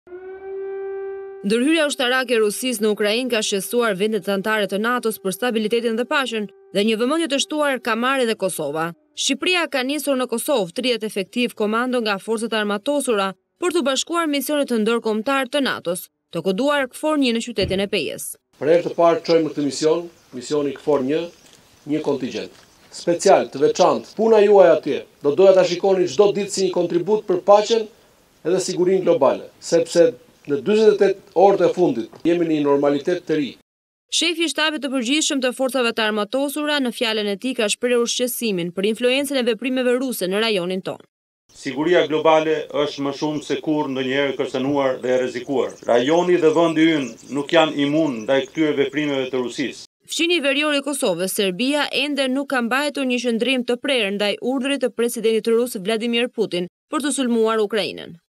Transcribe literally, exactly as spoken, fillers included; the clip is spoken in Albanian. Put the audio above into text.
Ndërhyrja ushtarake e Rusisë në Ukrainë ka shqetësuar vendet anëtare të NATO-s për stabilitetin dhe paqen, dhe një vëmendje të shtuar ka marrë edhe Kosova. Shqipëria ka nisur në Kosovë tridhjetë efektiv komando nga forcat armatosura për të bashkuar misionet të ndërkombëtar të NATO-s, të koduar KFOR një në qytetin e Pejës. Për herë të parë çojmë në këtë mision, misioni KFOR një, një kontingjent special të veçantë. Puna juaj atje do doja ta shikoni çdo ditë si një kontribut për paqen edhe sigurinë globale, sepse në dyzet e tetë orët e fundit jemi në një normalitet të ri. Shefi i shtabit të përgjithshëm të forcave të armatosura në fjalën e tij ka shprehur shqetësimin për influencën e veprimeve ruse në rajonin tonë. Siguria globale është më shumë se kur ndonjëherë kërcënuar dhe e rrezikuar. Rajoni dhe vendi ynë nuk janë imun ndaj këtyre veprimeve të Rusisë. Fqinji verior i Kosovës, Serbia ende nuk ka mbajtur një qëndrim të prerë ndaj urdhrit të presidentit rus Vladimir Putin për të sulmuar Ukrainën.